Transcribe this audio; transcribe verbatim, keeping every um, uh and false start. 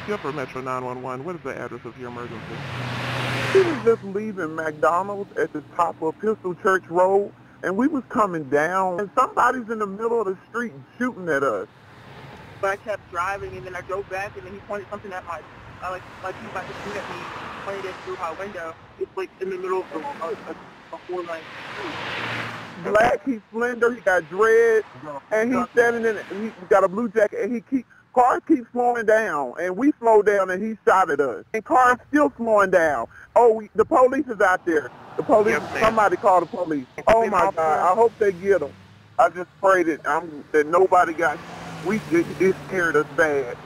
Yeah, for Metro nine one one. What is the address of your emergency? We was just leaving McDonald's at the top of Pistol Church Road, and we was coming down, and somebody's in the middle of the street shooting at us. But I kept driving, and then I drove back, and then he pointed something at my, uh, like, like he was about to shoot at me, pointed it through my window. It's like in the middle of a, a, a four-lane street. Black, he's slender, he got dreads, and he's standing in, he got a blue jacket, and he keep cars keep slowing down, and we slow down, and he shot at us. And cars still slowing down. Oh, we, the police is out there. The police, Yes, somebody called the police. Oh my God, I hope they get them. I just pray that, um, that nobody got, we, it, it scared us bad.